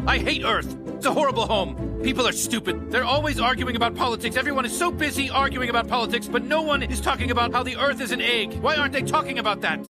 I hate Earth. It's a horrible home. People are stupid. They're always arguing about politics. Everyone is so busy arguing about politics, but no one is talking about how the Earth is an egg. Why aren't they talking about that?